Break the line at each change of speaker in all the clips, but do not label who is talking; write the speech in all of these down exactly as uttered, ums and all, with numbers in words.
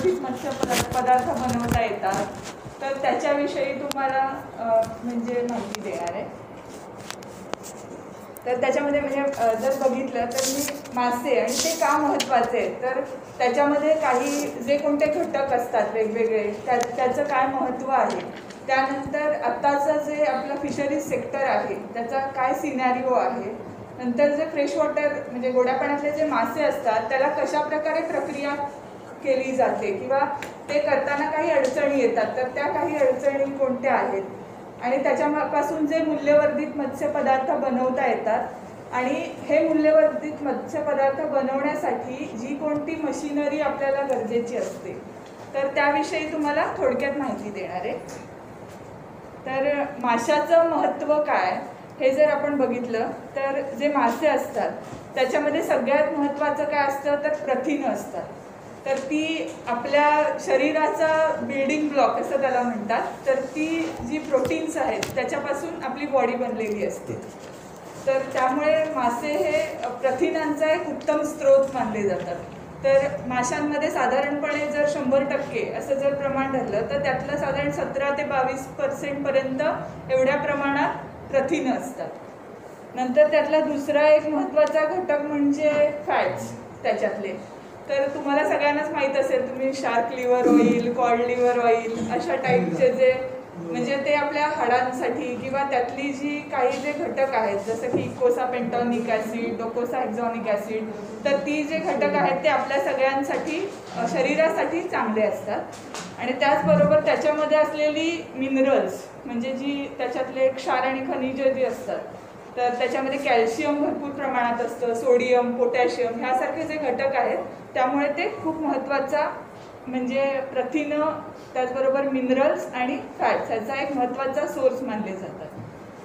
मूल्यवर्धित मत्स्य पदार्थ बनवता येतात, तर त्याच्याविषयी तुम्हाला म्हणजे माहिती देणार आहे. तर त्याच्यामध्ये म्हणजे जर बघितलं तर मी मासे आणि ते का महत्त्वाचे आहे, तर त्याच्यामध्ये काही जे कोणते घटक असतात वेगवेगळे त्या त्याचं काय महत्त्व आहे, त्यानंतर आत्ताचं जे आपलं फिशरीज सेक्टर आहे त्याचा काय सिनॅरिओ आहे, नंतर जे फ्रेश वॉटर म्हणजे गोड्या पाण्यातले जे मासे असतात त्याला कशा प्रकारे प्रक्रिया केली जाते किंवा ते करताना काही अडचणी येतात, तर त्या काही अडचणी कोणत्या आहेत, आणि त्याच्यापासून जे मूल्यवर्धित मत्स्यपदार्थ बनवता येतात आणि हे मूल्यवर्धित मत्स्यपदार्थ बनवण्यासाठी जी कोणती मशिनरी आपल्याला गरजेची असते, तर त्याविषयी तुम्हाला थोडक्यात माहिती देणार आहे. तर माशाचं महत्त्व काय हे जर आपण बघितलं तर जे मासे असतात त्याच्यामध्ये सगळ्यात महत्त्वाचं काय असतं तर प्रथिनं असतात. तर ती आपल्या शरीराचा बिल्डिंग ब्लॉक असं त्याला म्हणतात. तर ती जी प्रोटीन्स आहेत त्याच्यापासून आपली बॉडी बनलेली असते. तर त्यामुळे मासे हे प्रथिनांचा एक उत्तम स्रोत मानले जातात. तर माशांमध्ये साधारणपणे जर शंभर टक्के असं जर प्रमाण धरलं तर त्यातलं साधारण सतरा ते बावीस पर्सेंटपर्यंत एवढ्या प्रमाणात प्रथिनं असतात. नंतर त्यातला दुसरा एक महत्त्वाचा घटक म्हणजे फॅट्स त्याच्यातले. तर तुम्हाला सगळ्यांनाच माहीत असेल, तुम्ही shark liver oil, cod liver oil अशा टाईपचे जे म्हणजे ते आपल्या हाडांसाठी किंवा त्यातली जी काही जे घटक आहेत जसं की इकोसा पेंटॉनिक ॲसिड, डोकोसा हेक्झॉनिक ॲसिड, तर ती जे घटक आहेत ते आपल्या सगळ्यांसाठी शरीरासाठी चांगले असतात. आणि त्याचबरोबर त्याच्यामध्ये असलेली मिनरल्स म्हणजे जी त्याच्यातले क्षार आणि खनिजं जी असतात, तर त्याच्यामध्ये कॅल्शियम भरपूर प्रमाणात असतं, सोडियम, पोटॅशियम ह्यासारखे जे घटक आहेत त्यामुळे ते खूप महत्त्वाचा म्हणजे प्रथिनं त्याचबरोबर मिनरल्स आणि फॅट्स ह्याचा एक महत्त्वाचा सोर्स मानले जातात.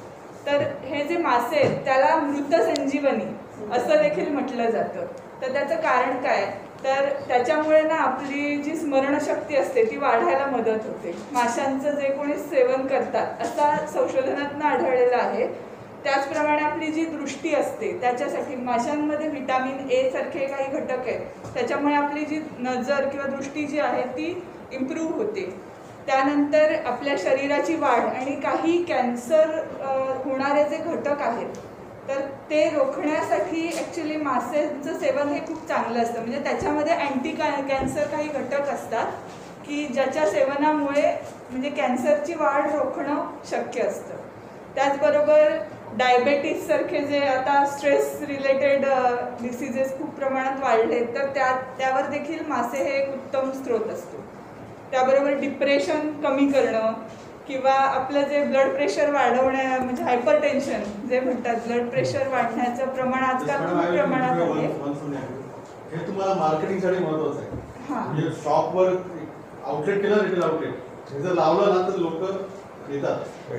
तर हे जे मासे आहेत त्याला मृत संजीवनी असं देखील म्हटलं जातं. तर त्याचं कारण काय, तर त्याच्यामुळे ना आपली जी स्मरणशक्ती असते ती वाढायला मदत होते. माशांचं जे कोणी सेवन करतात असा संशोधनातून आढळलेलं आहे. त्याचप्रमाणे आपली जी दृष्टी असते त्याच्यासाठी माशांमध्ये व्हिटॅमिन ए सारखे काही घटक आहेत, त्याच्यामुळे आपली जी नजर किंवा दृष्टी जी आहे ती इम्प्रूव्ह होते. त्यानंतर आपल्या शरीराची वाढ आणि काही कॅन्सर होणारे जे घटक आहेत तर ते रोखण्यासाठी ॲक्च्युली मासेचं सेवन हे खूप चांगलं असतं. म्हणजे त्याच्यामध्ये अँटी कॅ कॅन्सर काही घटक असतात की ज्याच्या सेवनामुळे म्हणजे कॅन्सरची वाढ रोखणं शक्य असतं. त्याचबरोबर डायबेटीससारखे जे आता स्ट्रेस रिलेटेड डिसीजेस खूप प्रमाणात वाढले तर त्या त्यावर देखील मासे हे एक उत्तम स्रोत असतो. त्याबरोबर डिप्रेशन कमी करणं किंवा आपलं जे ब्लड प्रेशर वाढवण्या म्हणजे हायपर टेन्शन जे म्हणतात, ब्लड प्रेशर वाढण्याचं प्रमाण आजकाल खूप प्रमाणात आहे.
हे तुम्हाला मार्केटिंगसाठी महत्त्वाचं आहे.
हां,
म्हणजे शॉपवर आउटलेट केलं, रिटेल आउटलेट हे जर लावलं ना तर लोक येतात.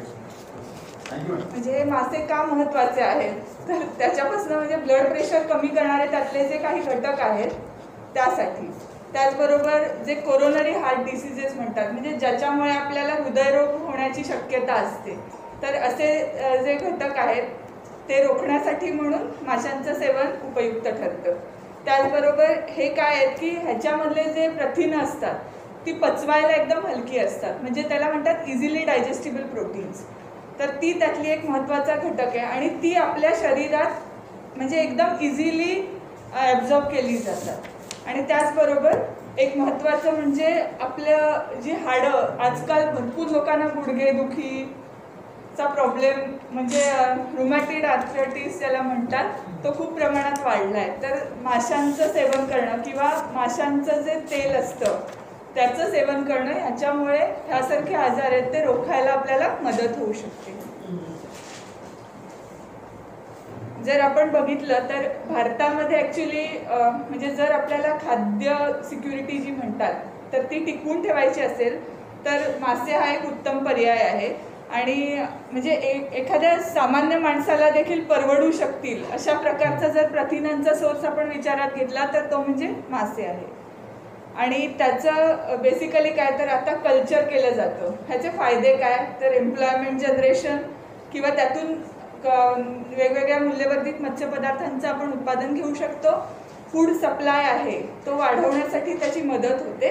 म्हणजे हे मासे का महत्त्वाचे आहेत तर त्याच्यापासून म्हणजे ब्लड प्रेशर कमी करणारे त्यातले जे काही घटक आहेत त्यासाठी. त्याचबरोबर जे कोरोनरी हार्ट डिसीजेस म्हणतात म्हणजे ज्याच्यामुळे आपल्याला हृदयरोग होण्याची शक्यता असते, तर असे जे घटक आहेत ते रोखण्यासाठी म्हणून माशांचं सेवन उपयुक्त ठरतं. त्याचबरोबर हे काय आहेत की ह्याच्यामधले जे प्रथिनं असतात ती पचवायला एकदम हलकी असतात, म्हणजे त्याला म्हणतात इझिली डायजेस्टिबल प्रोटीन्स. तर ती त्यातली एक महत्त्वाचा घटक आहे आणि ती आपल्या शरीरात म्हणजे एकदम इझिली ॲब्झॉर्ब केली जातात. आणि त्याचबरोबर एक महत्त्वाचं म्हणजे आपलं जी हाडं, आजकाल भरपूर लोकांना गुडघेदुखीचा प्रॉब्लेम म्हणजे रुमॅटिड आर्थरायटिस ज्याला म्हणतात तो खूप प्रमाणात वाढला आहे. तर माशांचं सेवन करणं किंवा माशांचं जे तेल असतं त्याचं सेवन करणं ह्याच्यामुळे ह्यासारखे आजार आहेत ते रोखायला आपल्याला मदत होऊ शकते. जर आपण बघितलं तर भारतामध्ये ॲक्च्युली म्हणजे जर आपल्याला खाद्य सिक्युरिटी जी म्हणतात तर ती टिकवून ठेवायची असेल तर मासे हा एक उत्तम पर्याय आहे. आणि म्हणजे एक एखाद्या सामान्य माणसाला देखील परवडू शकतील अशा प्रकारचा जर प्रथिनांचा सोर्स आपण विचारात घेतला तर तो म्हणजे मासे आहे. आणि त्याचं बेसिकली काय तर आता कल्चर केलं जातं. ह्याचे फायदे काय तर एम्प्लॉयमेंट जनरेशन किंवा त्यातून क वेगवेगळ्या मूल्यवर्धित मत्स्यपदार्थांचं आपण उत्पादन घेऊ शकतो. फूड सप्लाय आहे तो वाढवण्यासाठी त्याची मदत होते.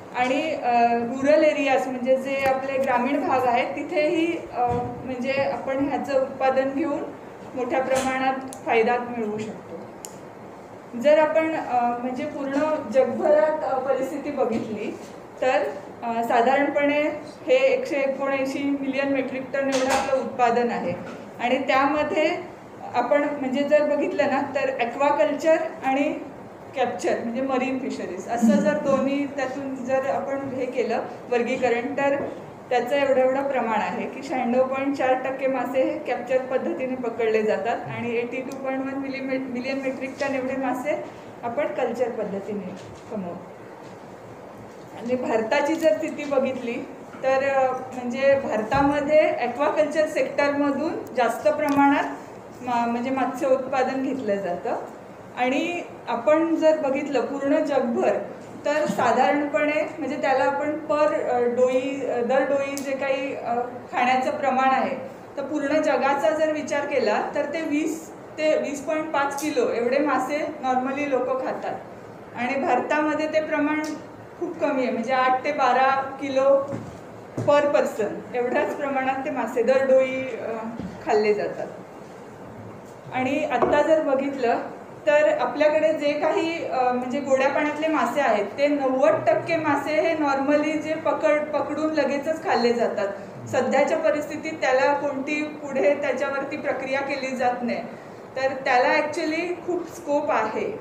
आणि रुरल एरियाज म्हणजे जे आपले ग्रामीण भाग आहेत तिथेही म्हणजे आपण ह्याचं उत्पादन घेऊन मोठ्या प्रमाणात फायदा मिळवू शकतो. जर आपण म्हणजे पूर्ण जगभरात परिस्थिती बघितली तर साधारणपणे हे एकशे एकोणऐंशी मिलियन मेट्रिक टन एवढं आपलं उत्पादन आहे. आणि त्यामध्ये आपण म्हणजे जर बघितलं ना तर ॲक्वाकल्चर आणि कॅप्चर म्हणजे मरीन फिशरीज असं जर दोन्ही त्यातून जर आपण हे केलं वर्गीकरण तर त्याचं एवढं एवढं प्रमाण आहे की शहाण्णव पॉईंट चार टक्के मासे हे कॅप्चर पद्धतीने पकडले जातात आणि एटी टू पॉईंट वन मिली मिलियन मेट्रिक टन एवढे मासे आपण कल्चर पद्धतीने कमवतो. आणि भारताची जर स्थिती बघितली तर म्हणजे भारतामध्ये ॲक्वाकल्चर सेक्टरमधून जास्त प्रमाणात मा म्हणजे मत्स्य उत्पादन घेतलं जातं. आणि आपण जर बघितलं पूर्ण जगभर तर साधारणपणे म्हणजे त्याला आपण पर डोई दर डोई जे काही खाण्याचं प्रमाण आहे तर पूर्ण जगाचा जर विचार केला तर ते वीस ते वीस पॉईंट पाच किलो एवढे मासे नॉर्मली लोक खातात आणि भारतामध्ये ते प्रमाण खूप कमी आहे म्हणजे आठ ते बारा किलो पर पर्सन एवढ्याच प्रमाणात ते मासे दर डोई खाल्ले जातात. आणि आत्ता जर बघितलं तर आपल्याकडे जे काही म्हणजे गोड्या पाण्यातले मासे आहेत ते नव्वद टक्के मासे हे नॉर्मली जे पकड पकडून लगेचच खाल्ले जातात. सध्याच्या परिस्थितीत त्याला कोणती पुढे त्याच्यावरती प्रक्रिया केली जात नाही तर त्याला ॲक्च्युली खूप स्कोप आहे.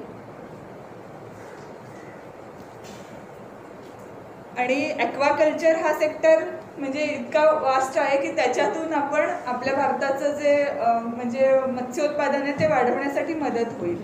आणि ॲक्वाकल्चर हा सेक्टर म्हणजे इतका वास्ट आहे की त्याच्यातून आपण आपल्या भारताचं जे म्हणजे मत्स्योत्पादन आहे ते वाढवण्यासाठी मदत होईल.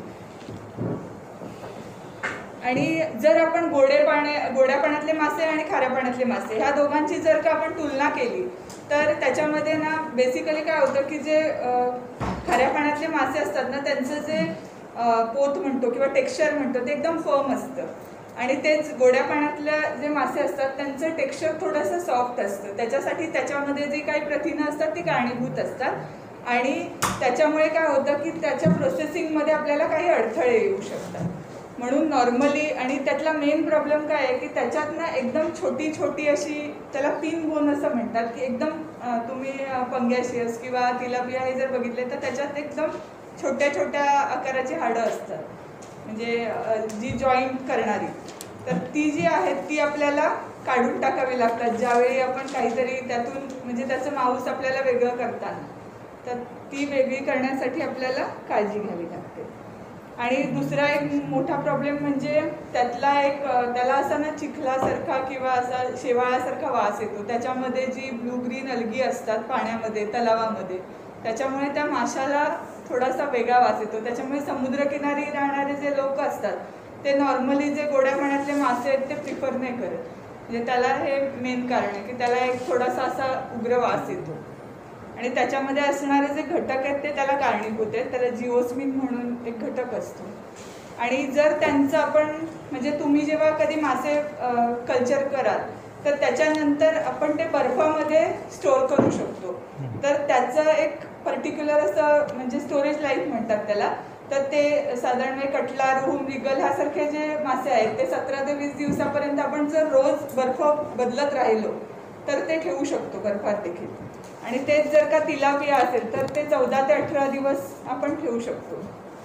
आणि जर आपण गोडे पाण्या गोड्या पाण्यातले मासे आणि खाऱ्या पाण्यातले मासे ह्या दोघांची जर का आपण तुलना केली तर त्याच्यामध्ये ना बेसिकली काय होतं की जे खाऱ्या पाण्यातले मासे असतात ना त्यांचं जे पोत म्हणतो किंवा टेक्स्चर म्हणतो ते एकदम फर्म असतं आणि तेच गोड्या पाण्यातल्या जे मासे असतात त्यांचं टेक्स्चर थोडंसं सॉफ्ट असतं. त्याच्यासाठी त्याच्यामध्ये जी काही प्रथिनं असतात ती कारणीभूत असतात आणि त्याच्यामुळे काय होतं की त्याच्या प्रोसेसिंगमध्ये आपल्याला काही अडथळे येऊ शकतात. म्हणून नॉर्मली आणि त्यातला मेन प्रॉब्लेम काय आहे की त्याच्यात ना एकदम छोटी छोटी अशी त्याला पिन बोन असं म्हणतात की एकदम तुम्ही पंगॅशियस किंवा तिलापिया हे जर बघितले तर त्याच्यात एकदम छोट्या छोट्या आकाराची हाडं असतात म्हणजे जी जॉईंट करणारी तर ती जी आहेत ती आपल्याला काढून टाकावी लागतात ज्यावेळी आपण काहीतरी त्यातून म्हणजे त्याचं मांस आपल्याला वेगळं करताना तर ती वेगळी करण्यासाठी आपल्याला काळजी घ्यावी लागते. आणि दुसरा एक मोठा प्रॉब्लेम म्हणजे त्यातला एक त्याला असा ना चिखलासारखा किंवा असा शेवाळासारखा वास येतो. त्याच्यामध्ये जी ब्लू ग्रीन अलगी असतात पाण्यामध्ये तलावामध्ये त्याच्यामुळे त्या माशाला थोडासा वेगळा वास येतो. त्याच्यामुळे समुद्रकिनारी राहणारे जे लोक असतात ते नॉर्मली जे गोड्या पाण्यातले मासे आहेत ते प्रिफर नाही करत. म्हणजे त्याला हे मेन कारण आहे की त्याला एक थोडासा असा उग्र वास येतो आणि त्याच्यामध्ये असणारे जे घटक आहेत ते त्याला कारणीभूत आहेत. त्याला जिओस्मिन म्हणून एक घटक असतो. आणि जर त्यांचं आपण म्हणजे तुम्ही जेव्हा कधी मासे कल्चर कराल तर त्याच्यानंतर आपण ते बर्फामध्ये स्टोअर करू शकतो. तर त्याचं एक पर्टिक्युलर असं म्हणजे स्टोरेज लाईफ म्हणतात त्याला. तर ते साधारण कटला रोहू मृगल ह्यासारखे जे मासे आहेत ते सतरा ते वीस दिवसापर्यंत आपण जर रोज बर्फ बदलत राहिलो तर ते ठेवू शकतो बर्फात देखील. आणि तेच जर का तिलापिया असेल तर ते चौदा ते अठरा दिवस आपण ठेवू शकतो.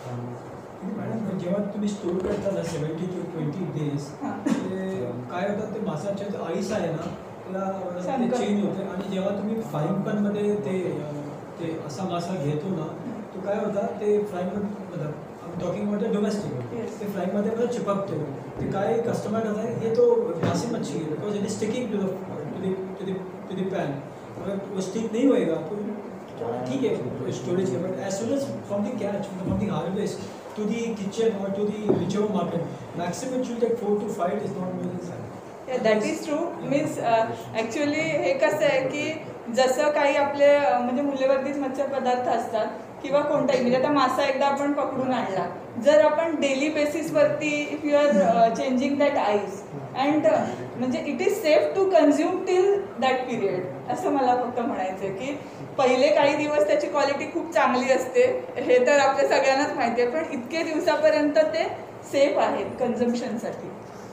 मॅडम जेव्हा तुम्ही स्टोर करता ना सेव्हन्टी टू ट्वेंटी डेज काय होतं ते मासाचे आईस आहे ना त्याला ते चेंज होते आणि जेव्हा तुम्ही फ्राईंग पॅनमध्ये ते ते असा मासा घेतो ना तो काय होता ते frying pan talking about the domestic ते फ्राईंगमध्ये मला चिपकतो. ते काय कस्टमर करता है ये तो बासी मच्छी है because it is sticking to the to the to the to the pan. अगर वो स्टिक नहीं होएगा तो ठीक है स्टोरेज के but as soon as from the catch from the harvest to the kitchen or to the whichever market, maximum it will take four to five days, not more than that.
Yeah, that is true. Means uh, actually हे कसं आहे की जसं काही आपले म्हणजे मूल्यवर्धित मत्स्य पदार्थ असतात किंवा कोणताही म्हणजे आता मासा एकदा आपण पकडून आणला जर आपण डेली बेसिसवरती if you are changing that ice and म्हणजे it is safe to consume till that period असं मला फक्त म्हणायचं आहे की पहिले काही दिवस त्याची क्वालिटी खूप चांगली असते हे तर आपल्या सगळ्यांनाच माहिती आहे पण इतके दिवसापर्यंत ते सेफ आहेत कन्झम्पशनसाठी.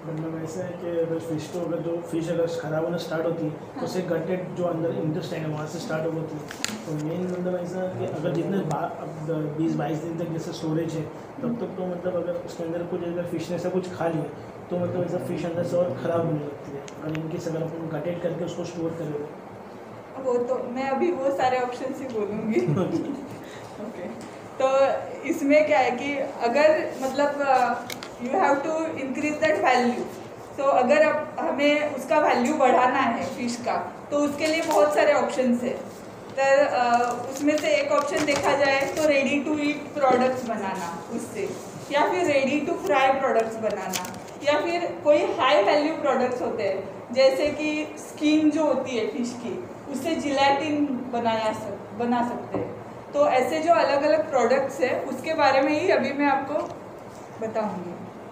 मतलब ऐसा है कि अगर फिश तो अगर जो फिश अगर खराब होना स्टार्ट होती है तो उससे गटेड जो अंदर इंटेस्टाइन है वहाँ से स्टार्ट होती है। तो मेन मतलब ऐसा कि अगर जितने बीस बाईस दिन तक जैसे स्टोरेज है तब तक तो मतलब अगर उसके अंदर कुछ अगर फिश ने ऐसा कुछ खा लिया तो मतलब ऐसा फिश अंदर से और ख़राब होने लगती है। अगर इनकेस अगर अपन गटेड करके उसको स्टोर करें
वो तो मैं अभी वो सारे ऑप्शन ही बोलूँगी। ओके, तो इसमें क्या है कि अगर मतलब you have to increase that value, तो अगर अब हमें उसका वैल्यू बढ़ाना है फिश का तो उसके लिए बहुत सारे ऑप्शंस है। तर uh, उसमें से एक ऑप्शन देखा जाए तो रेडी टू ईट प्रोडक्ट्स बनाना उससे, या फिर रेडी टू फ्राई प्रोडक्ट्स बनाना, या फिर कोई हाई वैल्यू प्रोडक्ट्स होते हैं जैसे कि स्किन जो होती है फिश की उससे जिलेटिन बनाया सक बना सकते हैं। तो ऐसे जो अलग अलग प्रोडक्ट्स है उसके बारे में ही अभी मैं आपको बताऊंगी।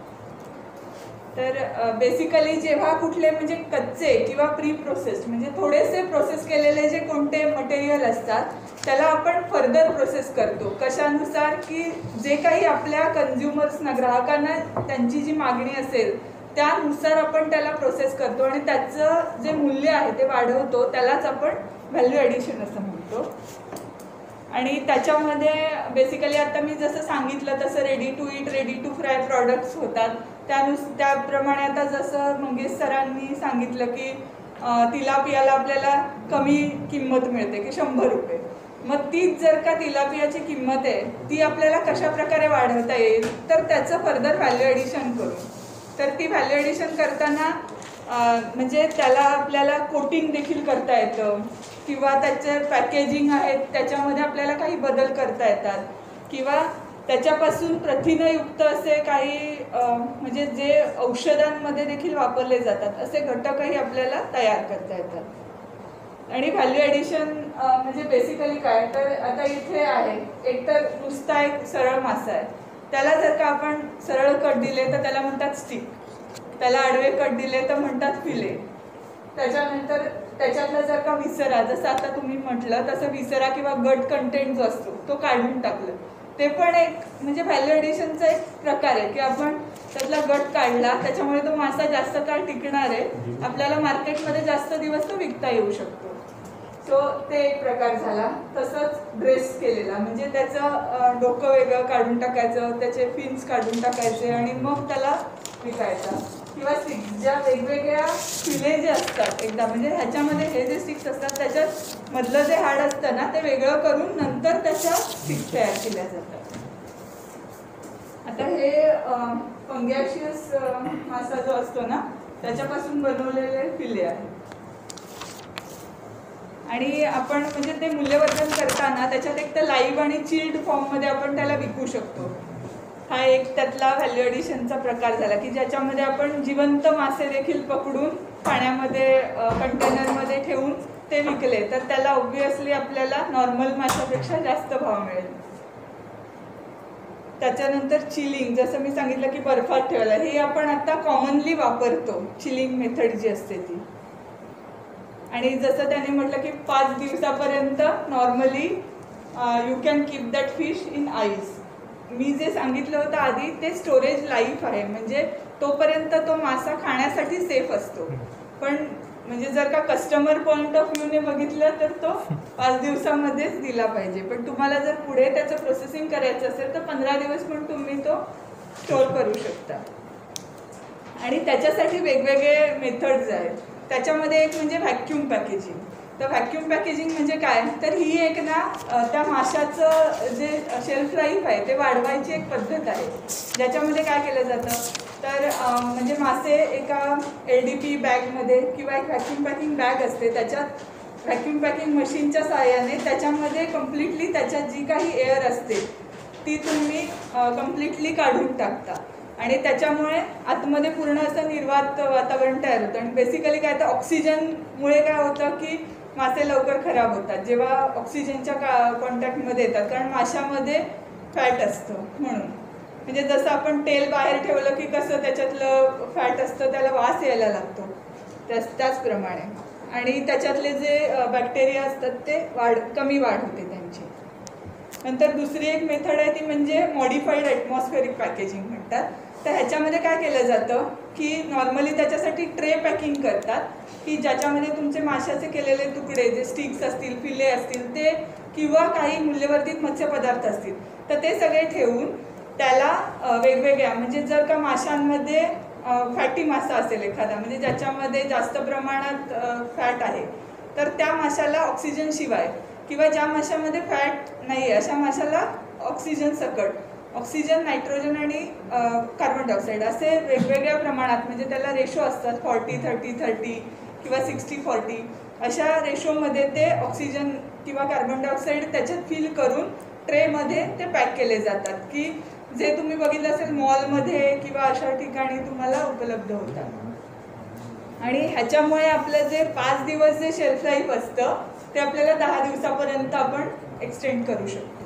तर बेसिकली जेव्हा कुठले म्हणजे कच्चे किंवा प्री प्रोसेस्ड म्हणजे थोडेसे प्रोसेस केलेले जे कोणते मटेरियल असतात त्याला आपण फर्दर प्रोसेस करतो कशानुसार की जे काही आपल्या कन्झ्युमर्सना ग्राहकांना त्यांची जी मागणी असेल त्यानुसार आपण त्याला प्रोसेस करतो आणि त्याचं जे मूल्य आहे ते वाढवतो, त्यालाच आपण व्हॅल्यू ॲडिशन असं म्हणतो। आणि त्याच्यामध्ये बेसिकली आता मी जसं सांगितलं तसं ready to eat ready to fry products होतात। त्यानुस त्याप्रमाणे आता जसं मंगेश सरांनी सांगितलं की तिलापियाला आपल्याला कमी किंमत मिळते की शंभर रुपये, मग तीच जर का तिलापियाची किंमत आहे ती आपल्याला कशा प्रकारे वाढवता येईल तर त्याचं फर्दर व्हॅल्यू ॲडिशन करू। तर ती व्हॅल्यू ॲडिशन करताना म्हणजे त्याला आपल्याला कोटिंग देखील करता येतं किंवा त्याचे पॅकेजिंग आहेत त्याच्यामध्ये आपल्याला काही बदल करता येतात किंवा त्याच्यापासून प्रथिनयुक्त असे काही म्हणजे जे औषधांमध्ये देखील वापरले जातात असे घटकही आपल्याला तयार करता येतात। आणि व्हॅल्यू ॲडिशन म्हणजे बेसिकली काय तर आता इथे आहे एक तर नुसता एक सरळ मासा आहे, त्याला जर का आपण सरळ कट दिले तर त्याला म्हणतात स्टिक, त्याला आडवे कट दिले तर म्हणतात फिले। त्याच्यानंतर त्याच्यातला जर का विसरा जसं आता तुम्ही म्हटलं तसं विसरा किंवा गट कंटेंट जो असतो तो काढून टाकलं, ते पण एक म्हणजे व्हॅल्यू ॲडिशनचा एक प्रकार आहे की आपण त्यातला गट काढला त्याच्यामुळे तो मासा जास्त काळ टिकणार आहे, आपल्याला मार्केटमध्ये जास्त दिवस तो विकता येऊ शकतो। सो ते एक प्रकार झाला। तसंच ड्रेस केलेला म्हणजे त्याचं डोकं वेगळं काढून टाकायचं, त्याचे फिन्स काढून टाकायचे आणि मग त्याला विकायचा। किंवा स्टिक्स ज्या वेगवेगळ्या फिले जे असतात एकदा म्हणजे ह्याच्यामध्ये हे जे स्टिक्स असतात त्याच्यात मधलं जे हाड असतं ना ते वेगळं करून नंतर त्याच्या स्टिक्स तयार केल्या जातात। आता हे पंगॅशियस मासा जो असतो ना त्याच्यापासून बनवलेले फिले आहेत आणि आपण म्हणजे ते मूल्यवर्धन करताना त्याच्यात एक तर लाईव्ह आणि चिल्ड फॉर्ममध्ये आपण त्याला विकू शकतो। हा एक त्यातला व्हॅल्यू ॲडिशनचा प्रकार झाला की ज्याच्यामध्ये आपण जिवंत मासे देखील पकडून पाण्यामध्ये कंटेनरमध्ये ठेवून ते विकले तर त्याला ऑब्व्हियसली आपल्याला नॉर्मल माशापेक्षा जास्त भाव मिळेल। त्याच्यानंतर चिलिंग जसं मी सांगितलं की बर्फात ठेवायला, हे आपण आता कॉमनली वापरतो चिलिंग मेथड जी असते ती। आणि जसं त्याने म्हटलं की पाच दिवसापर्यंत normally you can keep that fish in ice. मी जे सांगितलं होतं आधी ते स्टोरेज लाईफ आहे म्हणजे तोपर्यंत तो मासा खाण्यासाठी सेफ असतो, पण म्हणजे जर का कस्टमर पॉईंट ऑफ व्ह्यूने बघितलं तर तो पाच दिवसामध्येच दिला पाहिजे, पण तुम्हाला जर पुढे त्याचं प्रोसेसिंग करायचं असेल तर पंधरा दिवस पण तुम्ही तो स्टोर करू शकता। आणि त्याच्यासाठी वेगवेगळे मेथड्स आहेत, त्याच्यामध्ये एक म्हणजे व्हॅक्यूम पॅकेजिंग। तर व्हॅक्यूम पॅकेजिंग म्हणजे काय तर ही एक ना त्या माशाचं जे शेल्फ लाईफ आहे ते वाढवायची एक पद्धत आहे ज्याच्यामध्ये काय केलं जातं तर म्हणजे मासे एका एल डी पी बॅगमध्ये किंवा एक व्हॅक्यूम पॅकिंग बॅग असते त्याच्यात व्हॅक्यूम पॅकिंग मशीनच्या साहाय्याने त्याच्यामध्ये कम्प्लिटली त्याच्यात जी काही एअर असते ती तुम्ही कम्प्लिटली काढून टाकता आणि त्याच्यामुळे आतमध्ये पूर्ण असं निर्वात वातावरण तयार होतं। आणि बेसिकली काय तर ऑक्सिजनमुळे काय होतं की मासे लवकर खराब होतात जेव्हा ऑक्सिजनच्या का कॉन्टॅक्टमध्ये येतात, कारण माशामध्ये फॅट असतं म्हणून। म्हणजे जसं आपण तेल बाहेर ठेवलं की कसं त्याच्यातलं फॅट असतं त्याला वास यायला लागतो त्याच त्याचप्रमाणे आणि त्याच्यातले जे बॅक्टेरिया असतात ते वाढ कमी वाढ होते त्यांची। नंतर दुसरी एक मेथड आहे ती म्हणजे मॉडिफाईड ॲटमॉस्फेरिक पॅकेजिंग म्हणतात। तर ह्याच्यामध्ये काय केलं जातं की नॉर्मली त्याच्यासाठी ट्रे पॅकिंग करतात की ज्याच्यामध्ये तुमचे माशाचे केलेले तुकडे जे स्टिक्स असतील, फिले असतील ते किंवा काही मूल्यवर्धित मत्स्यपदार्थ असतील तर ते सगळे ठेवून त्याला वेगवेगळ्या म्हणजे जर का माशांमध्ये फॅटी मासा असेल एखादा म्हणजे ज्याच्यामध्ये जास्त प्रमाणात फॅट आहे तर त्या माशाला ऑक्सिजन शिवाय किंवा ज्या माशामध्ये फॅट नाही आहे अशा माशाला ऑक्सिजन सकट ऑक्सिजन, नायट्रोजन आणि कार्बन डायऑक्साईड असे वेगवेगळ्या प्रमाणात म्हणजे त्याला रेशो असतात फॉर्टी थर्टी थर्टी किंवा सिक्स्टी फॉर्टी अशा रेशोमध्ये ते ऑक्सिजन किंवा कार्बन डायऑक्साईड त्याच्यात फिल करून ट्रेमध्ये ते पॅक केले जातात की जे तुम्ही बघितलं असेल मॉलमध्ये किंवा अशा ठिकाणी तुम्हाला उपलब्ध होतात. आणि ह्याच्यामुळे आपलं जे पाच दिवस जे शेल्फ लाईफ असतं ते आपल्याला दहा दिवसापर्यंत आपण एक्सटेंड करू शकतो.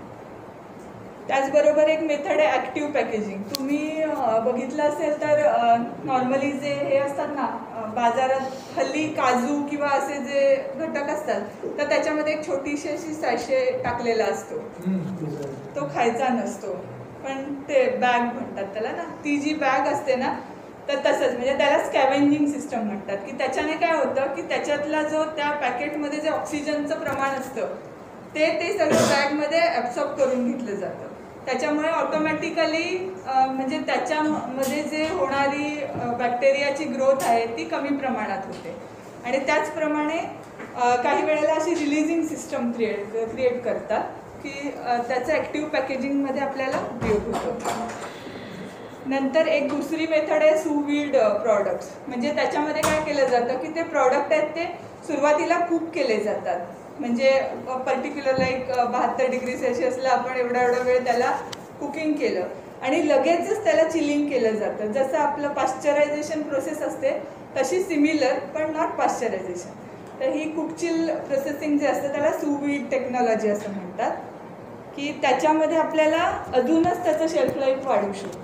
त्याचबरोबर एक मेथड आहे ॲक्टिव्ह पॅकेजिंग. तुम्ही बघितलं असेल तर नॉर्मली जे हे असतात ना बाजारात हल्ली काजू किंवा असे जे घटक असतात तर त्याच्यामध्ये एक छोटीशी अशी सॅशे टाकलेला असतो, तो खायचा नसतो पण ते बॅग म्हणतात त्याला ना, ती जी बॅग असते ना तर तसंच म्हणजे त्याला स्कॅव्हेंजिंग सिस्टम म्हणतात की त्याच्याने काय होतं की त्याच्यातला जो त्या पॅकेटमध्ये जे ऑक्सिजनचं प्रमाण असतं ते ते सगळं बॅगमध्ये ॲब्सॉर्ब करून घेतलं जातं. त्याच्यामुळे ऑटोमॅटिकली म्हणजे त्याच्यामध्ये जे होणारी बॅक्टेरियाची ग्रोथ आहे ती कमी प्रमाणात होते. आणि त्याचप्रमाणे काही वेळेला अशी रिलीजिंग सिस्टम क्रिएट क्रिएट करतात की त्याचं ॲक्टिव्ह पॅकेजिंगमध्ये आपल्याला उपयोग होतो. नंतर एक दुसरी मेथड आहे सुवीड प्रॉडक्ट्स. म्हणजे त्याच्यामध्ये काय केलं जातं की ते प्रॉडक्ट आहेत ते सुरुवातीला कुक केले जातात म्हणजे पर्टिक्युलर लाईक बहात्तर डिग्री सेल्सिअसला आपण एवढा एवढा वेळ त्याला कुकिंग केलं आणि लगेचच त्याला चिलिंग केलं जातं. जसं आपलं पाश्चरायझेशन प्रोसेस असते तशी सिमिलर पण नॉट पाश्चरायझेशन. तर ही कुकचिल प्रोसेसिंग जे असतं त्याला सुवीड टेक्नॉलॉजी असं म्हणतात की त्याच्यामध्ये आपल्याला अजूनच त्याचं शेल्फ लाईफ वाढवू शकतो.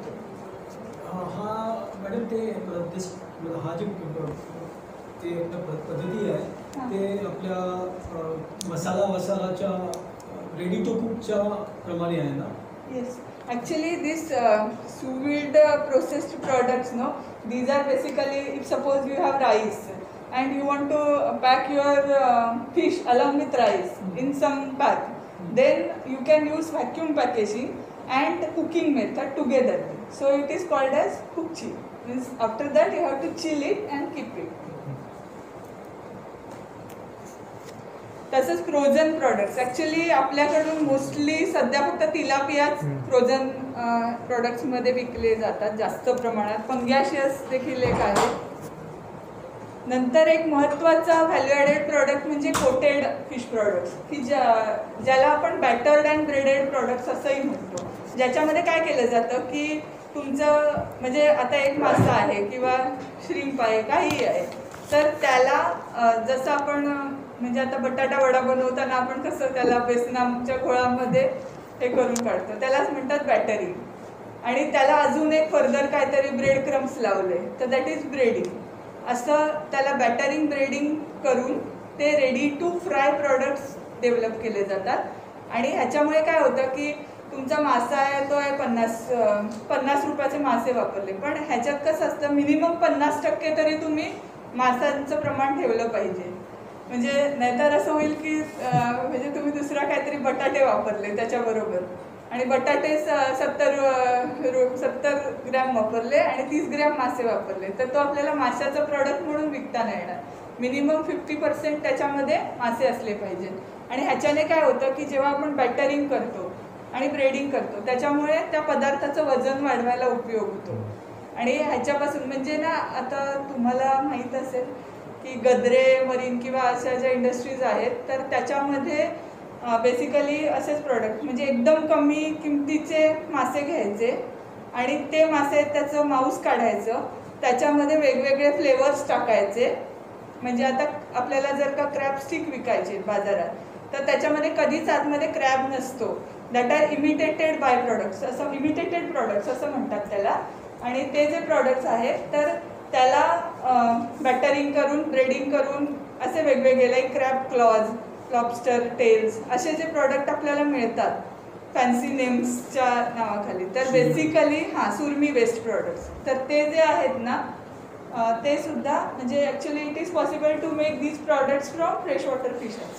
हा मॅडम ते हा जे ते पद्धती आहे ते आपल्या मसाला वसालाच्या रेडी टू कुकच्या प्रमाणे आहे ना?
Yes, actually this sous vide processed products no these are basically if suppose you have rice and you want to pack your uh, fish along with rice in some pack, then you can use vacuum packaging and cooking method together. So it is called as cook chill. Means after that you have to chill it and keep it. तसंच frozen products. Actually आपल्याकडून mostly सध्या फक्त तिलापियाच frozen प्रोडक्ट्समध्ये विकले जातात जास्त प्रमाणात. पंगॅशियस देखील एक आहे. नंतर एक महत्त्वाचा व्हॅल्यू ॲडेड प्रॉडक्ट म्हणजे कोटेड फिश प्रॉडक्ट्स की ज्या ज्याला आपण बॅटर्ड अँड ब्रेडेड प्रॉडक्ट्स असंही म्हणतो. ज्याच्यामध्ये काय केलं जातं की तुमचं म्हणजे आता एक मासा आहे किंवा श्रिम्प आहे काहीही आहे तर त्याला जसं आपण म्हणजे आता बटाटा वडा बनवताना आपण कसं त्याला बेसनाच्या घोळामध्ये हे करून काढतो त्यालाच म्हणतात बॅटरिंग. आणि त्याला अजून एक फर्दर काहीतरी ब्रेड क्रम्स लावले तर दॅट इज ब्रेडिंग. असं त्याला बॅटरिंग ब्रेडिंग करून ते ready to fry products develop केले जातात. आणि ह्याच्यामुळे काय होतं की तुमचा मासा आहे तो आहे पन्नास पन्नास रुपयाचे मासे वापरले पण ह्याच्यात कसं असतं मिनिमम पन्नास टक्के तरी तुम्ही मासांचं प्रमाण ठेवलं पाहिजे. म्हणजे नाहीतर असं होईल की म्हणजे तुम्ही दुसरा काहीतरी बटाटे वापरले त्याच्याबरोबर आणि बटाटे सत्तर सत्तर ग्रॅम वापरले आणि तीस ग्रॅम मासे वापरले तर तो आपल्याला माशाचं प्रॉडक्ट म्हणून विकता नाही येणार. मिनिमम फिफ्टी पर्सेंट त्याच्यामध्ये मासे असले पाहिजेत. आणि ह्याच्याने काय होतं की जेव्हा आपण बॅटरिंग करतो आणि ब्रेडिंग करतो त्याच्यामुळे त्या पदार्थाचं वजन वाढवायला उपयोग होतो. आणि ह्याच्यापासून म्हणजे ना आता तुम्हाला माहीत असेल की गद्रे मरीन किंवा अशा ज्या इंडस्ट्रीज आहेत तर त्याच्यामध्ये बेसिकली असेच प्रोडक्ट म्हणजे एकदम कमी किमतीचे मासे घ्यायचे आणि ते मासे त्याचं मांस काढायचं त्याच्यामध्ये वेगवेगळे फ्लेवर्स टाकायचे. म्हणजे आता आपल्याला जर का क्रॅब स्टिक विकायचे बाजारात तर त्याच्यामध्ये कधीच आतमध्ये क्रॅब नसतो. That are imitated by products असं इमिटेटेड प्रोडक्ट्स असं म्हणतात त्याला. आणि ते जे प्रोडक्ट्स आहेत तर त्याला बॅटरिंग करून ब्रेडिंग करून असे वेगवेगळे like crab claws lobster tails असे जे प्रॉडक्ट आपल्याला मिळतात फॅन्सी नेम्सच्या नावाखाली. तर बेसिकली हां सुरमी वेस्ट प्रॉडक्ट्स, तर ते जे आहेत ना ते सुद्धा म्हणजे actually it is possible to make these products from fresh water fishes.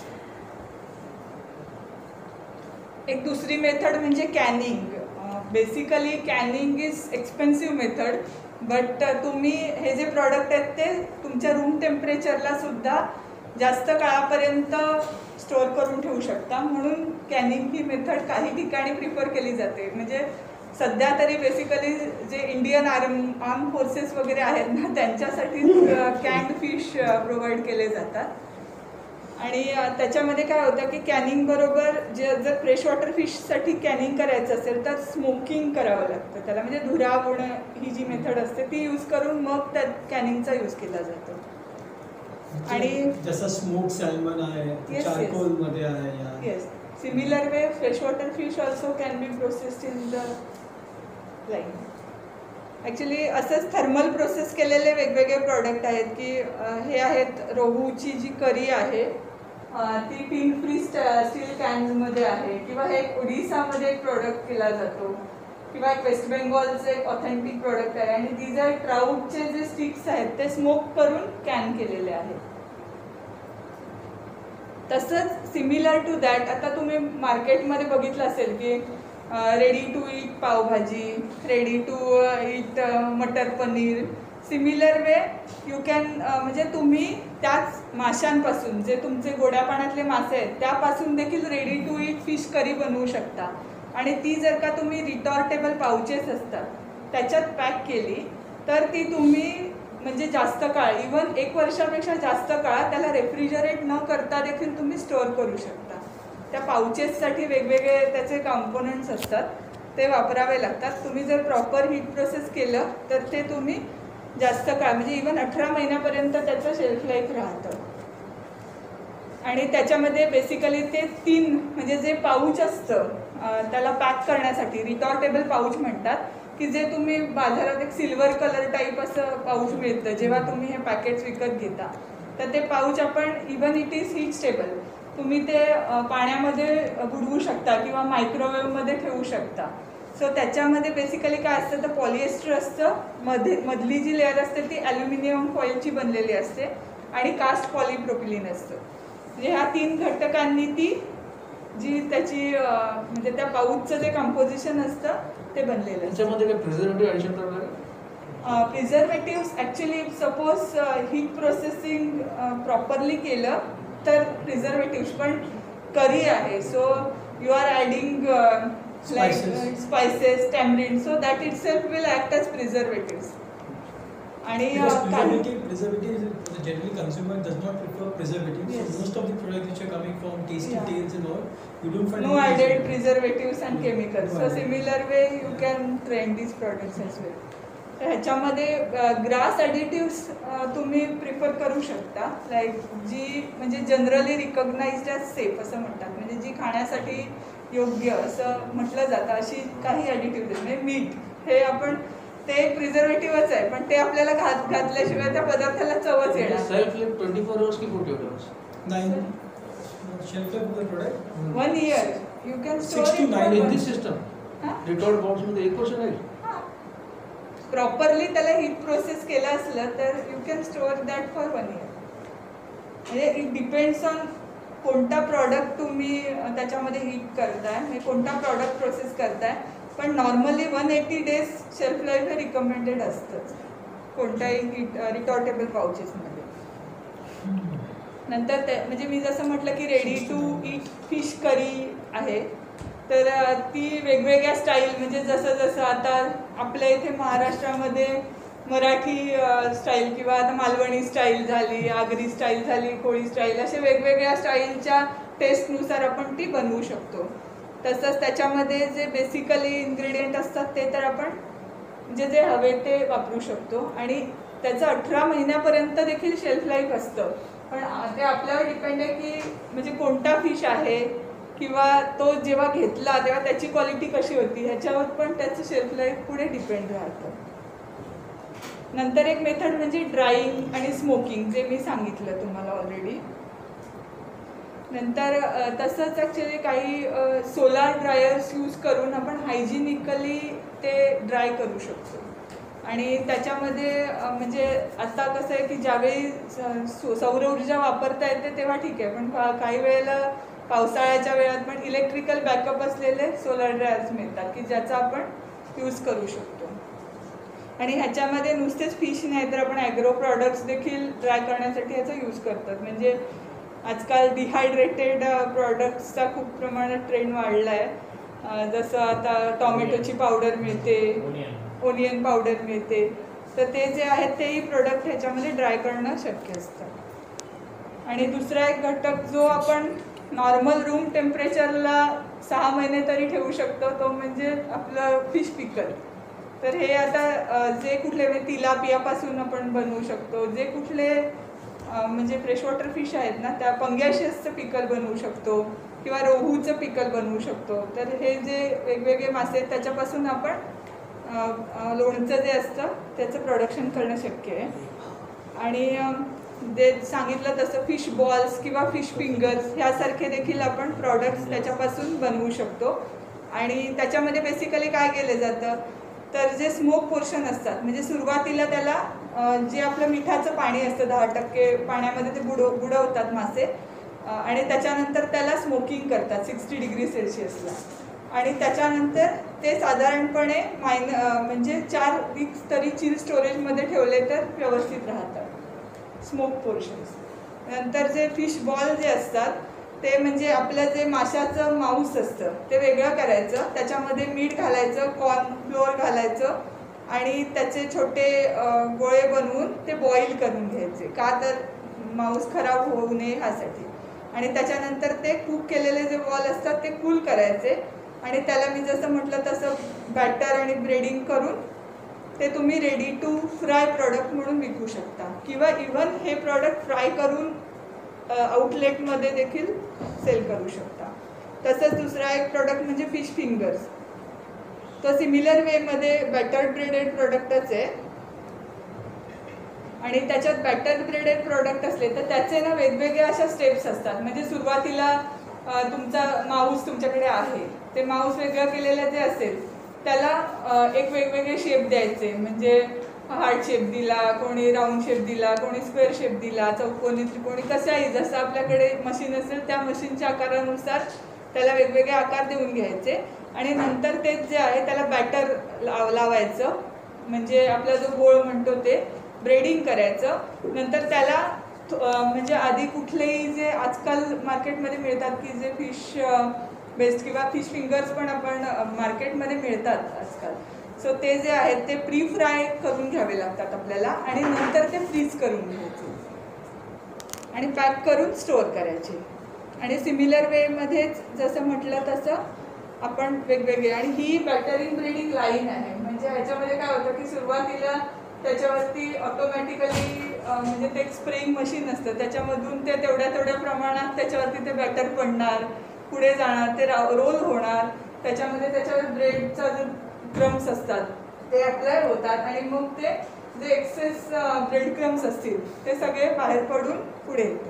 एक दुसरी मेथड म्हणजे canning. Basically canning is expensive method, but तुम्ही हे जे प्रॉडक्ट आहेत ते तुमच्या रूम टेम्परेचरला सुद्धा जास्त काळापर्यंत स्टोअर करून ठेवू शकता, म्हणून कॅनिंग ही मेथड काही ठिकाणी प्रिफर केली जाते. म्हणजे सध्या तरी बेसिकली जे इंडियन आर्म आर्म फोर्सेस वगैरे आहेत ना त्यांच्यासाठी कॅन्ड फिश प्रोव्हाइड केले जातात. आणि त्याच्यामध्ये काय होतं की कॅनिंग बरोबर जे जर फ्रेश वॉटर फिशसाठी कॅनिंग करायचं असेल तर स्मोकिंग करावं लागतं त्याला, म्हणजे धुरावणं ही जी मेथड असते ती यूज करून मग त्यात कॅनिंगचा यूज केला जातो. आणि
जसं स्मोक सॅल्मन आहे, चारकोल मध्ये आहे.
Yes, similar way fresh water fish also can be processed in the line. Actually असंच थर्मल प्रोसेस केलेले वेगवेगळे प्रॉडक्ट आहेत की हे आहेत रोहूची जी करी आहे ती टिन फ्री स्टील कॅन्समध्ये आहे, किंवा हे एक ओडिसामध्ये एक प्रोडक्ट केला जातो, किंवा एक वेस्ट बेंगॉलचं एक ऑथेंटिक प्रोडक्ट आहे. आणि ती जे ट्राऊटचे जे स्टिक्स आहेत ते स्मोक करून कॅन केलेले आहेत. तसंच सिमिलर टू दॅट आता तुम्ही मार्केटमध्ये बघितलं असेल की ready to eat pav bhaji, ready to eat matar paneer. Similar way you can म्हणजे तुम्ही त्याच माशांपासून जे तुमचे गोड्या पाण्यातले मासे आहेत त्यापासून देखील ready to eat fish curry बनवू शकता. आणि ती जर का तुम्ही रिटॉर्टेबल पाउचेस असतात त्याच्यात पॅक केली तर ती तुम्ही म्हणजे जास्त काळ, इवन एक वर्षापेक्षा जास्त काळ त्याला रेफ्रिजरेट न करता देखील तुम्ही स्टोअर करू शकता. त्या पाउचेससाठी वेगवेगळे त्याचे कॉम्पोनंट्स असतात ते वापरावे लागतात. तुम्ही जर प्रॉपर हीट प्रोसेस केलं तर ते तुम्ही जास्त काळ म्हणजे इवन अठरा महिन्यापर्यंत त्याचं शेल्फ लाईफ राहतं. आणि त्याच्यामध्ये बेसिकली ते तीन म्हणजे जे पाऊच असतं त्याला पॅक करण्यासाठी रिटॉर्टेबल पाऊच म्हणतात, की जे तुम्ही बाजारात एक सिल्वर कलर टाईप असं पाऊच मिळतं जेव्हा तुम्ही हे पॅकेट्स विकत घेता. तर ते पाऊच आपण even it is heat stable, तुम्ही ते पाण्यामध्ये बुडवू शकता किंवा मायक्रोवेव्हमध्ये ठेवू शकता. सो त्याच्यामध्ये बेसिकली काय असतं तर पॉलिएस्टर असतं, मध्ये मधली जी लेअर असते ती ॲल्युमिनियम फॉइलची बनलेली असते आणि कास्ट पॉलिप्रोपिलीन असतं. म्हणजे ह्या तीन घटकांनी ती जी त्याची म्हणजे त्या पाऊचचं जे कंपोजिशन असतं ते बनलेलं असतं.
त्याच्यामध्ये काही प्रिझर्वेटिव्ह ॲडिशन करणार?
Preservatives actually suppose heat processing properly केलं तर प्रिझर्वेटिव्स, पण करी आहे so you are adding like spices, tamarind, so that it self will act as preservatives. आणि
preservative preservative generally consumer does not prefer preservatives.
Yes.
So most of the products which are coming from tasty
Yeah.
tales and all, you don't find
no
any
added preservatives and chemicals.
No
So
added.
similar way you can train these products as well. तर ह्याच्यामध्ये grass ॲडिटिव्स तुम्ही prefer करू शकता, like जी म्हणजे generally recognised as safe असं म्हणतात, म्हणजे जी खाण्यासाठी योग्य असं म्हटलं जातं अशी काही ॲडिटिव्ह म्हणजे मीठ हे आपण ते प्रिझर्वेटिव्हच आहे पण ते आपल्याला घात घातल्याशिवाय त्या पदार्थाला चवच येणार.
Self life twenty four hours की forty hours?
nine shelf life of the product.
One year you can
Six to nine
in this system retort बॉक्समध्ये एक वर्ष राहील.
प्रॉपरली त्याला हीट प्रोसेस केलं असलं तर you can store that for one year. म्हणजे इट डिपेंड्स ऑन कोणता प्रॉडक्ट तुम्ही त्याच्यामध्ये हीट करताय, म्हणजे कोणता प्रॉडक्ट प्रोसेस करताय, पण normally one eighty days shelf life हे रिकमेंडेड असतंच कोणत्याही हीट रिटॉर्टेबल पाउचेसमध्ये. नंतर ते म्हणजे मी जसं म्हटलं की ready to eat fish curry आहे, तर ती वेगवेगळ्या स्टाईल म्हणजे जसं जसं आता आपल्या इथे महाराष्ट्रामध्ये मराठी स्टाईल किंवा आता मालवणी स्टाईल झाली, आगरी स्टाईल झाली, कोळी स्टाईल, असे वेगवेगळ्या स्टाईलच्या टेस्टनुसार आपण ती बनवू शकतो. तसंच त्याच्यामध्ये जे बेसिकली इन्ग्रेडियंट असतात ते तर आपण म्हणजे जे हवे ते वापरू शकतो आणि त्याचं अठरा महिन्यापर्यंत देखील शेल्फ लाईफ असतं. पण ते आपल्यावर डिपेंड आहे की म्हणजे कोणता फिश आहे किंवा तो जेव्हा घेतला तेव्हा त्याची क्वालिटी कशी होती ह्याच्यावर पण त्याचं शेल्फ लाईफ पुढे डिपेंड राहतं. नंतर एक मेथड म्हणजे ड्राईंग आणि स्मोकिंग, जे मी सांगितलं तुम्हाला ऑलरेडी. नंतर तसंच ॲक्च्युली काही सोलार ड्रायर्स यूज करून आपण हायजिनिकली ते ड्राय करू शकतो. आणि त्याच्यामध्ये म्हणजे आता कसं आहे की ज्यावेळी सौर ऊर्जा वापरता येते तेव्हा ठीक आहे, पण काही वेळेला पावसाळ्याच्या वेळात पण इलेक्ट्रिकल बॅकअप असलेले सोलार ड्रायर्स मिळतात की ज्याचा आपण यूज करू शकतो. आणि ह्याच्यामध्ये नुसतेच फिश नाही तर आपण ॲग्रो प्रॉडक्ट्स देखील ड्राय करण्यासाठी ह्याचा यूज करतात. म्हणजे आजकाल डिहायड्रेटेड प्रॉडक्ट्सचा खूप प्रमाणात ट्रेंड वाढला आहे. जसं आता टॉमॅटोची पावडर मिळते, ओनियन पावडर मिळते, तर ते जे आहेत तेही प्रोडक्ट ह्याच्यामध्ये ड्राय करणं शक्य असतं. आणि दुसरा एक घटक जो आपण नॉर्मल रूम टेम्परेचरला सहा महिने तरी ठेवू शकतो तो म्हणजे आपलं फिश पिकल. तर हे आता जे कुठले म्हणजे तिलापियापासून आपण बनवू शकतो, जे कुठले म्हणजे फ्रेशवॉटर फिश आहेत ना त्या पंगॅशियसचं पिकल बनवू शकतो किंवा रोहूचं पिकल बनवू शकतो. तर हे जे वेगवेगळे मासे आहेत त्याच्यापासून आपण लोणचं जे असतं त्याचं प्रोडक्शन करणं शक्य आहे. आणि जे सांगितलं तसं फिश बॉल्स किंवा फिश फिंगर्स ह्यासारखे देखील आपण प्रॉडक्ट्स त्याच्यापासून बनवू शकतो. आणि त्याच्यामध्ये बेसिकली काय केलं जातं तर जे स्मोक पोर्शन असतात म्हणजे सुरुवातीला त्याला जे आपलं मिठाचं पाणी असतं दहा टक्के पाण्यामध्ये ते बुडव बुडवतात मासे आणि त्याच्यानंतर त्याला स्मोकिंग करतात सिक्स्टी डिग्री सेल्सिअसला. आणि त्याच्यानंतर ते साधारणपणे मायन म्हणजे चार वीक्स तरी चिल स्टोरेजमध्ये ठेवले तर व्यवस्थित राहतात स्मोक पोर्शन्स. नंतर जे फिश बॉल जे असतात ते म्हणजे आपलं जे माशाचं मांस असतं ते वेगळं करायचं, त्याच्यामध्ये मीठ घालायचं, कॉर्न फ्लोअर घालायचं आणि त्याचे छोटे गोळे बनवून ते बॉईल करून घ्यायचे. का तर मांस खराब होऊ नये ह्यासाठी. आणि त्याच्यानंतर ते कुक केलेले जे बॉल असतात ते कूल करायचे आणि त्याला मी जसं म्हटलं तसं बॅटर आणि ब्रेडिंग करून ते तुम्ही रेडी टू फ्राय प्रॉडक्ट म्हणून विकू शकता किंवा इव्हन हे प्रॉडक्ट फ्राय करून आउटलेटमध्ये देखील सेल करू शकता. तसंच दुसरा एक प्रॉडक्ट म्हणजे फिश फिंगर्स. तो सिमिलर वेमध्ये बॅटर ब्रेडेड प्रॉडक्टच आहे आणि त्याच्यात बॅटर ब्रेडेड प्रॉडक्ट असले तर त्याचे ना वेगवेगळ्या अशा स्टेप्स असतात. म्हणजे सुरुवातीला तुमचा माऊस तुमच्याकडे आहे ते माऊस वेगळं केलेलं जे असेल त्याला एक वेगवेगळे शेप द्यायचे. म्हणजे हार्ट शेप दिला, कोणी राऊंड शेप दिला, कोणी स्क्वेअर शेप दिला, चौकोनी त्रिकोणी कशाही जसं आपल्याकडे मशीन असेल त्या मशीनच्या आकारानुसार त्याला वेगवेगळे आकार देऊन घ्यायचे. आणि नंतर ते जे आहे त्याला बॅटर लाव लावायचं म्हणजे आपला जो गोळ म्हणतो ते ब्रेडिंग करायचं. नंतर त्याला म्हणजे आधी कुठलेही जे आजकाल मार्केटमध्ये मिळतात की जे फिश बेस्ट किंवा फिश फिंगर्स पण आपण मार्केटमध्ये मिळतात आजकाल. सो ते जे आहेत ते प्री फ्राय करून घ्यावे लागतात आपल्याला आणि नंतर ते फ्रीज करून घ्यायचे आणि पॅक करून स्टोअर करायचे. आणि सिमिलर वेमध्येच जसं म्हटलं तसं आपण वेगवेगळे आणि ही बॅटरिंग ब्रीडिंग लाईन आहे. म्हणजे ह्याच्यामध्ये काय होतं की सुरुवातीला त्याच्यावरती ऑटोमॅटिकली म्हणजे ते स्प्रेइंग मशीन असतं त्याच्यामधून ते तेवढ्या तेवढ्या प्रमाणात त्याच्यावरती ते बॅटर पडणार, पुढे जाणार, ते रोल होणार, त्याच्यामध्ये त्याच्यावर ब्रेडचा जो क्रम्स असतात ते अप्लाय होतात आणि मग ते जे एक्सेस ब्रेड क्रम्स असतील ते सगळे बाहेर पडून पुढे येतात.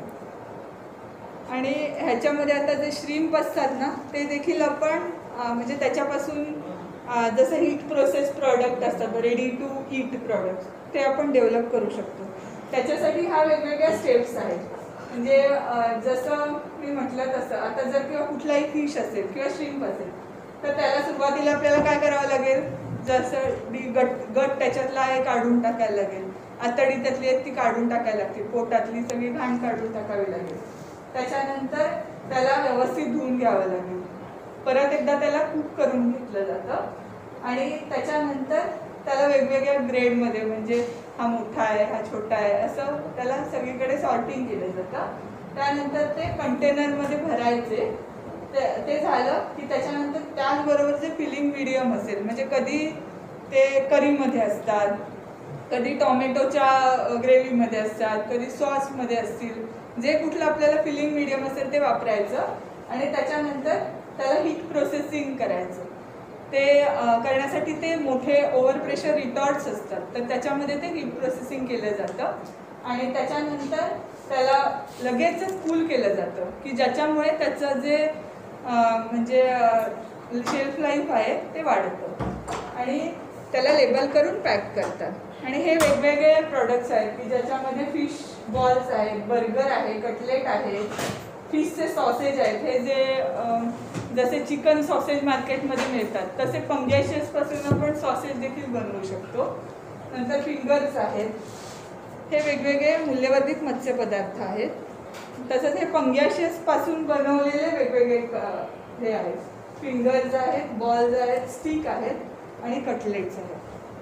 आणि ह्याच्यामध्ये आता जे श्रीम्प असतात ना ते देखील आपण म्हणजे त्याच्यापासून जसं हीट प्रोसेस प्रॉडक्ट असतात रेडी टू ईट प्रॉडक्ट्स ते आपण डेव्हलप करू शकतो. त्याच्यासाठी ह्या वेगवेगळ्या स्टेप्स आहेत. म्हणजे जसं मी म्हटलं तसं आता जर किंवा कुठलाही फिश असेल किंवा श्रीम्प असेल तर त्याला सुरुवातीला आपल्याला काय करावं लागेल जसं डी गट गट त्याच्यातला आहे काढून टाकायला लागेल, आतडी त्यातली आहे ती काढून टाकायला लागते, पोटातली सगळी घाण काढून टाकावी लागेल. त्याच्यानंतर त्याला व्यवस्थित धुवून घ्यावं लागेल, परत एकदा त्याला कुक करून घेतलं जातं आणि त्याच्यानंतर त्याला वेगवेगळ्या ग्रेडमध्ये म्हणजे हा मोठा आहे हा छोटा आहे असं त्याला सगळीकडे सॉर्टिंग केलं जातं. त्यानंतर ते कंटेनरमध्ये भरायचे. ते ते झालं की त्याच्यानंतर त्याचबरोबर जे फिलिंग मीडियम असेल म्हणजे कधी ते करीमध्ये असतात, कधी टॉमॅटोच्या ग्रेव्हीमध्ये असतात, कधी सॉसमध्ये असतील, जे कुठलं आपल्याला फिलिंग मीडियम असेल ते वापरायचं आणि त्याच्यानंतर त्याला हीट प्रोसेसिंग करायचं. ते करण्यासाठी ते मोठे ओव्हर प्रेशर रिटॉर्ट्स असतात तर त्याच्यामध्ये ते हीट प्रोसेसिंग केलं जातं आणि त्याच्यानंतर त्याला लगेचच कूल केलं जातं की ज्याच्यामुळे त्याचं जे म्हणजे शेल्फ लाईफ आहे ते वाढतं आणि त्याला लेबल करून पॅक करतात. आणि हे वेगवेगळे प्रोडक्ट्स आहेत की ज्याच्यामध्ये फिश बॉल्स आहेत, बर्गर आहे, कटलेट आहे, फिशचे सॉसेज आहेत. हे जे जसे चिकन सॉसेज मार्केटमध्ये मिळतात तसे पंगॅशियसपासून आपण सॉसेज देखील बनवू शकतो. नंतर फिंगर्स आहेत. हे वेगवेगळे मूल्यवर्धित मत्स्यपदार्थ आहेत. तसंच हे पंगॅशियसपासून बनवलेले वेगवेगळे हे आहेत. फिंगर्स आहेत, बॉल्स आहेत, स्टिक आहेत आणि कटलेट्स आहेत.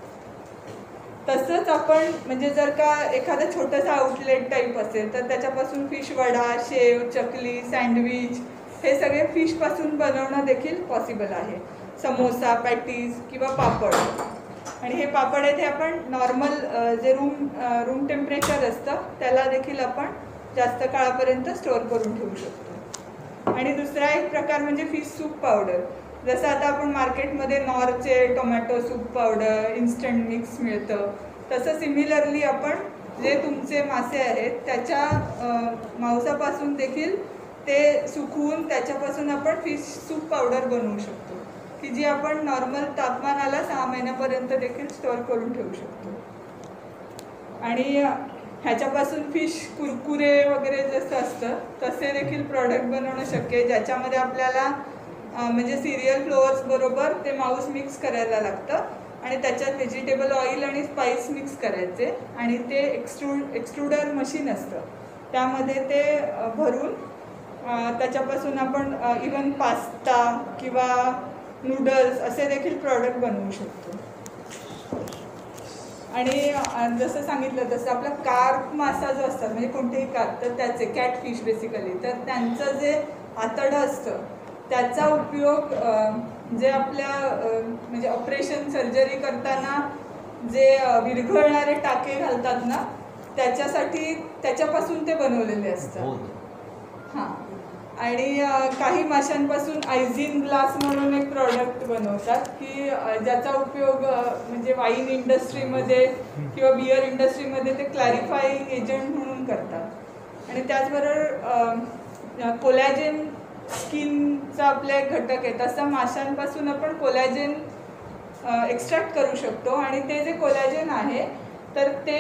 तसंच आपण म्हणजे जर का एखादं छोटंसं आउटलेट टाईप असेल तर त्याच्यापासून फिश वडा, शेव, चकली, सँडविच हे सगळे फिशपासून बनवणं देखील पॉसिबल आहे. समोसा, पॅटीज किंवा पापड. आणि हे पापड आहेत हे आपण नॉर्मल जे रूम रूम टेम्परेचर असतं त्याला देखील आपण जास्त काळापर्यंत स्टोअर करून ठेवू शकतो. आणि दुसरा एक प्रकार म्हणजे फिश सूप पावडर. जसं आता आपण मार्केटमध्ये नॉरचे tomato soup powder, instant mix मिळतं, तसं सिमिलरली आपण जे तुमचे मासे आहेत त्याच्या मांसापासून देखील ते सुकवून त्याच्यापासून आपण फिश सूप पावडर बनवू शकतो की जी आपण नॉर्मल तापमानाला सहा महिन्यापर्यंत देखील स्टोअर करून ठेवू शकतो. आणि ह्याच्यापासून फिश कुरकुरे वगैरे जसं असतं तसे देखील प्रॉडक्ट बनवणं शक्य आहे, ज्याच्यामध्ये आपल्याला म्हणजे सिरियल फ्लोअर्स बरोबर ते माऊस मिक्स करायला लागतं आणि त्याच्यात व्हेजिटेबल ऑइल आणि स्पाइस मिक्स करायचे आणि ते एक्स्ट्रूड एक्स्ट्रुडर मशीन असतं त्यामध्ये ते भरून त्याच्यापासून आपण इवन पास्ता किंवा नूडल्स असे देखील प्रॉडक्ट बनवू शकतो. आणि जसं सांगितलं तसं आपला कार्प मासा जो असतात म्हणजे कोणतेही कार्प तर त्याचे कॅटफिश बेसिकली तर त्यांचं जे आतडं असतं त्याचा उपयोग जे आपल्या म्हणजे ऑपरेशन सर्जरी करताना जे विरघळणारे टाके घालतात ना त्याच्यासाठी त्याच्यापासून ते बनवलेले असतात. हां. आणि काही माशांपासून आयझीन ग्लास म्हणून एक प्रॉडक्ट बनवतात की ज्याचा उपयोग म्हणजे वाईन इंडस्ट्रीमध्ये किंवा बियर इंडस्ट्रीमध्ये ते क्लॅरिफाईंग एजंट म्हणून करतात. आणि त्याचबरोबर कोलॅजेन स्किनचा आपला एक घटक आहे तसं माशांपासून आपण कोलॅजेन एक्स्ट्रॅक्ट करू शकतो आणि ते जे कोलॅजेन आहे तर ते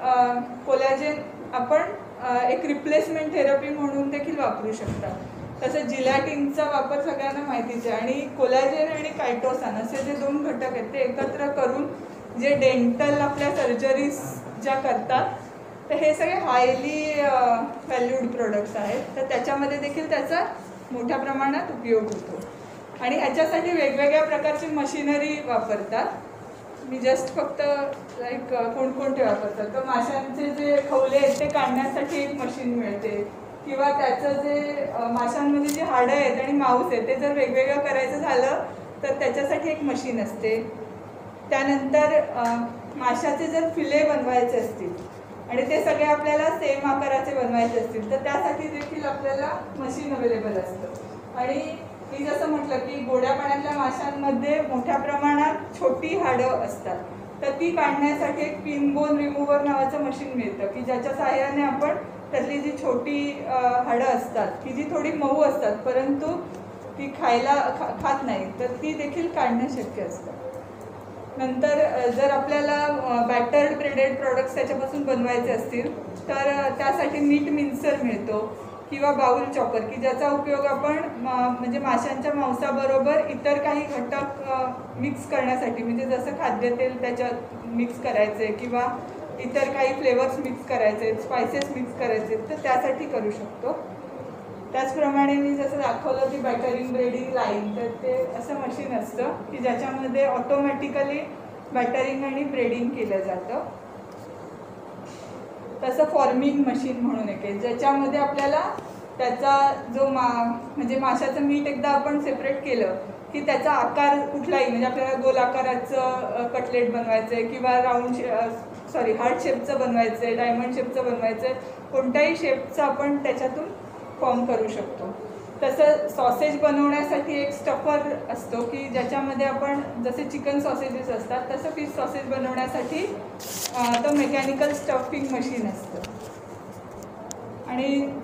कोलॅजेन आपण एक रिप्लेसमेंट थेरपी म्हणून देखील वापरू शकतात. तसं जिलॅटिनचा वापर सगळ्यांना माहितीच आहे. आणि कोलॅजेन आणि कायटोसान असे जे दोन घटक आहेत ते एकत्र करून जे डेंटल आपल्या सर्जरीज ज्या करतात तर हे सगळे हायली व्हॅल्यूड प्रोडक्ट्स आहेत तर त्याच्यामध्ये देखील त्याचा मोठ्या प्रमाणात उपयोग होतो. आणि ह्याच्यासाठी वेगवेगळ्या प्रकारची मशिनरी वापरतात. मी जस्ट फक्त लाईक कोणकोणते वापरतात तर माशांचे जे खवले आहेत ते काढण्यासाठी एक मशीन मिळते किंवा त्याचं जे माशांमध्ये जे हाडं आहेत आणि मांस आहे ते जर वेगवेगळं करायचं झालं तर त्याच्यासाठी एक मशीन असते. त्यानंतर माशाचे जर फिले बनवायचे असतील आणि ते सगळे आपल्याला सेम आकाराचे बनवायचे असतील तर त्यासाठी देखील आपल्याला मशीन अवेलेबल असतं. आणि मी जसं म्हटलं की गोड्या पाण्यातल्या माशांमध्ये मोठ्या प्रमाणात छोटी हाडं असतात तर ती काढण्यासाठी एक पिनबोन रिमूव्हर नावाचं मशीन मिळतं की ज्याच्या सहाय्याने आपण त्यातली जी छोटी हाडं असतात की जी थोडी मऊ असतात परंतु ती खायला खा खात नाही तर ती देखील काढणं शक्य असतं. नंतर जर आपल्याला बॅटर्ड ब्रेडेड प्रॉडक्ट्स त्याच्यापासून बनवायचे असतील तर त्यासाठी मीट मिन्सर मिळतो किंवा बाउल चॉपर की ज्याचा उपयोग आपण म्हणजे माशांच्या मांसाबरोबर इतर काही घटक मिक्स करण्यासाठी म्हणजे जसं खाद्यतेल त्याच्यात मिक्स करायचे किंवा इतर काही फ्लेवर्स मिक्स करायचे, स्पायसेस मिक्स करायचे तर त्यासाठी करू शकतो. त्याचप्रमाणे मी जसं दाखवलं की बॅटरिंग ब्रेडिंग लाईन तर ते असं मशीन असतं की ज्याच्यामध्ये ऑटोमॅटिकली बॅटरिंग आणि ब्रेडिंग केलं जातं. तसं फॉर्मिंग मशीन म्हणून एक आहे ज्याच्यामध्ये आपल्याला त्याचा जो मा म्हणजे माशाचं मीठ एकदा आपण सेपरेट केलं की त्याचा आकार कुठलाही म्हणजे आपल्याला गोल आकाराचं कटलेट बनवायचं आहे किंवा राऊंड शे सॉरी हार्ट शेपचं बनवायचं आहे, डायमंड शेपचं बनवायचं आहे, कोणत्याही शेपचं आपण त्याच्यातून फॉर्म करू शकतो. तसं सॉसेज बनवण्यासाठी एक स्टफर असतो की ज्याच्यामध्ये आपण जसे चिकन सॉसेजेस असतात तसं फिश सॉसेज बनवण्यासाठी तो मेकॅनिकल स्टफिंग मशीन असतं.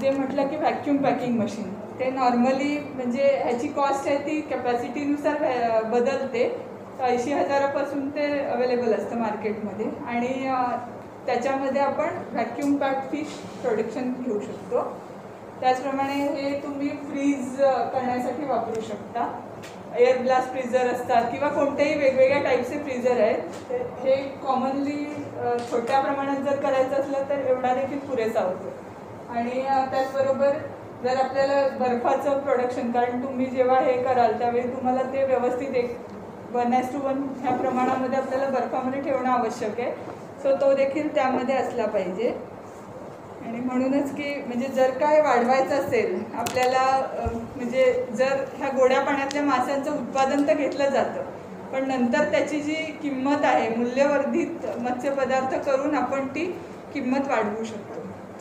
जे म्हटलं की व्हॅक्यूम पॅकिंग मशीन, ते नॉर्मली म्हणजे ह्याची कॉस्ट आहे ती कॅपॅसिटीनुसार व्हॅ- बदलते. ऐंशी हजारापासून ते अवेलेबल असतं मार्केटमध्ये आणि अ, त्याच्यामध्ये आपण व्हॅक्यूम पॅक्ड फिश प्रोडक्शन घेऊ शकतो. त्याचप्रमाणे हे तुम्ही फ्रीज करण्यासाठी वापरू शकता. एअर ब्लास्ट फ्रीजर असतात किंवा कोणतेही वेगवेगळ्या टाईपचे फ्रीजर आहेत. हे कॉमनली छोट्या प्रमाणात जर करायचं असलं तर एवढा देखील पुरेसा होतो. आणि अ, त्याचबरोबर जर आपल्याला बर्फाचं प्रोडक्शन, कारण तुम्ही जेव्हा हे कराल त्यावेळी तुम्हाला ते व्यवस्थित एक वन ॲज टू वन ह्या प्रमाणामध्ये आपल्याला बर्फामध्ये ठेवणं आवश्यक आहे. सो तो देखील त्यामध्ये असला पाहिजे. आणि म्हणूनच की म्हणजे जर काय वाढवायचं असेल आपल्याला अ, म्हणजे जर ह्या गोड्या पाण्यातल्या माशांचं उत्पादन तर घेतलं जातं, पण नंतर त्याची जी किंमत आहे मूल्यवर्धित मत्स्यपदार्थ करून आपण ती किंमत वाढवू शकतो.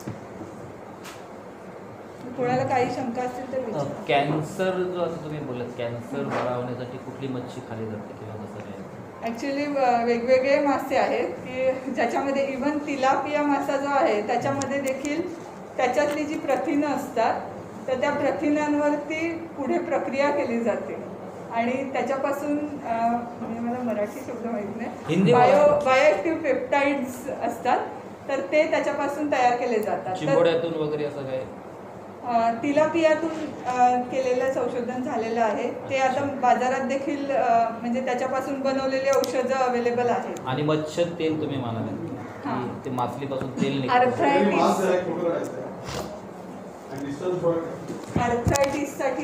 कोणाला काही शंका असतील तर विचारा.
कॅन्सर जो आता तुम्ही बोलत, कॅन्सर बरा होण्यासाठी कुठली मच्छी खाली जाते किंवा कसं काय?
ॲक्च्युली वेगवेगळे मासे आहेत की ज्याच्यामध्ये इवन तिलापिया मासा जो आहे त्याच्यामध्ये देखील त्याच्यातली जी प्रथिनं असतात तर त्या प्रथिनांवरती पुढे प्रक्रिया केली जाते आणि त्याच्यापासून अं, म्हणजे मला मराठी शब्द माहीत
हिंदी
नाही, बायो
बोला.
बायोॲक्टिव्ह पेप्टाइड्स असतात तर ते त्याच्यापासून तयार केले जातात. तर
चिंबोड्यातून वगैरे असं काय?
अ, तिलापियातून अ, केलेलं संशोधन झालेलं आहे. ते आता बाजारात देखील अ, म्हणजे त्याच्यापासून बनवलेली औषधं अवेलेबल आहेत.
आणि मच्छर तेल तुम्ही म्हणाले
हां.
की ते मासलीपासून तेल निघतं.
Arthritis.
मास्क जरा एक फोटो काढायचा आहे आणि डिस्टन्स थोडं
आर्थरायटिससाठी